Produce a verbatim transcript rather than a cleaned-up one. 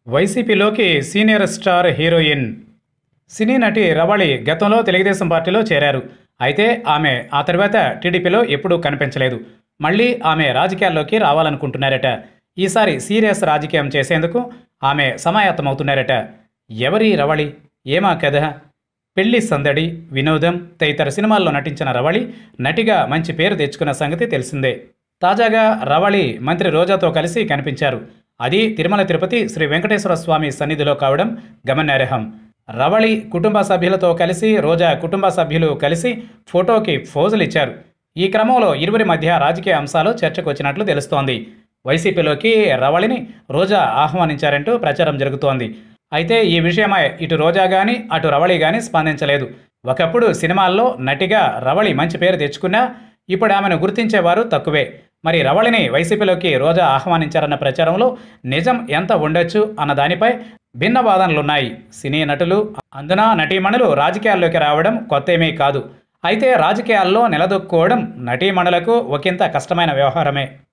వైసీపీలోకి senior star heroine సినీ నటి రవళి గతంలో తెలుగుదేశం పార్టీలో చేరారు. అయితే ఆమె ఆ తర్వాత టీడీపీలో ఎప్పుడూ కనిపించలేదు. మళ్ళీ ఆమె రాజకీయాల్లోకి రావాలనుకుంటున్నారట. ఈసారి సీరియస్ రాజకీయం చేసేందుకు ఆమె సమాయత్తమవుతున్నారట. ఎవరి రవళి? ఏమా కథ? పెళ్లి సందడి, వినోదం తదితర సినిమాల్లో నటించిన రవళి నటిగా మంచి పేరు తెచ్చుకున్న సంగతి తెలిసిందే. తాజాగా రవళి మంత్రి రోజాతో కలిసి కనిపించారు. అది తిరుమల తిరుపతి శ్రీ వెంకటేశ్వర స్వామి సన్నిధిలో కావడం గమనార్హం. రవళి కుటుంబ సభ్యులతో కలిసి రోజా కుటుంబ సభ్యులు కలిసి ఫోటోకి ఫోజులు ఇచ్చారు. ఈ క్రమంలో ఇరువురి మధ్య రాజకీయ అంశాలు చర్చకు వచ్చినట్లు తెలుస్తోంది. వైసీపీలోకి రవళిని రోజా ఆహ్వానించారంటూ ప్రచారం జరుగుతోంది. అయితే ఈ విషయమై ఇటు రోజా కానీ అటు రవళి కానీ స్పందించలేదు. ఒకప్పుడు సినిమాల్లో నటిగా రవళి మంచి పేరు తెచ్చుకున్నా ఇప్పుడు ఆమెను గుర్తించేవారు తక్కువే. మరి రవళిని వైసీపీలోకి రోజా ఆహ్వానించారన్న ప్రచారంలో నిజం ఎంత ఉండొచ్చు అన్న దానిపై భిన్న వాదనలున్నాయి. సినీ నటులు, అందున నటీమణులు రాజకీయాల్లోకి రావడం కొత్తేమీ కాదు. అయితే రాజకీయాల్లో నిలదొక్కుకోవడం నటీమణులకు ఒకంత కష్టమైన వ్యవహారమే.